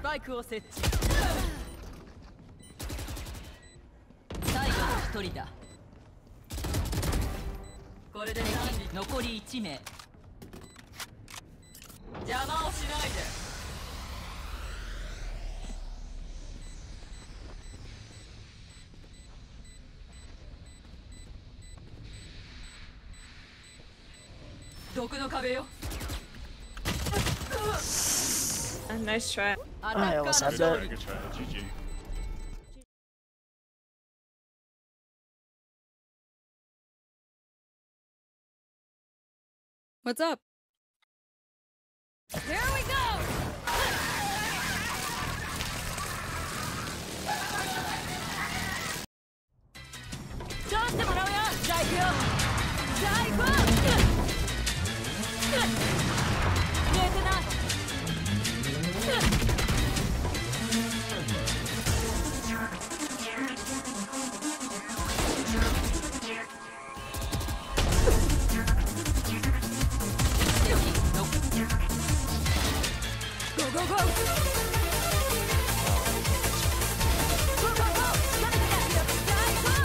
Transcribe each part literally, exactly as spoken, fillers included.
パイクを設置。最後の一人だ。これで残りいち名。邪魔をしないで。毒の壁よ。 Nice try. I almost had that. Good try. G G. What's up? Here we go! Just to blow ya! Dive yo! Dive up! Get it up! Go, go, go! Go, go, go! Gotta get out here! Dive up!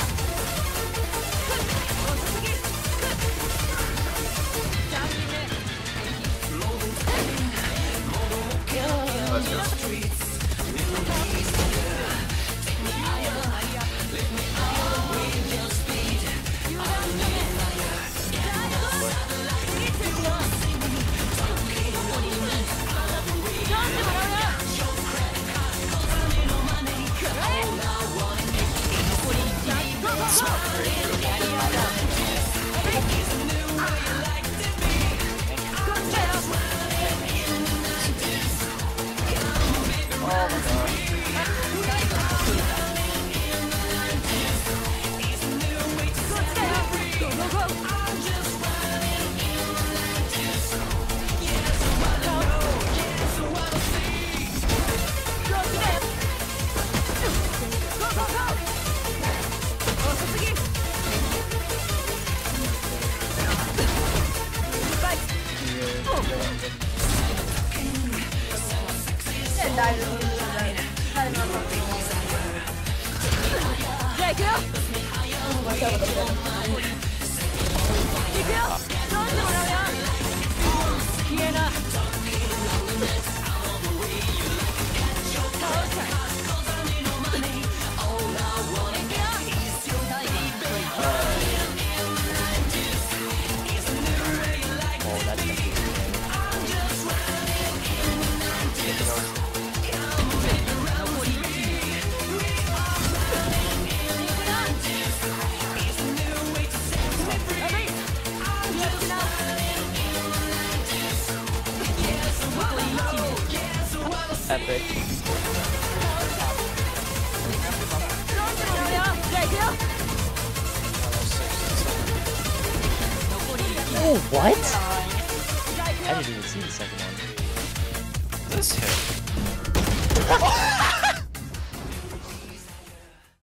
Epic. Oh, what? I didn't even see the second one. This hit.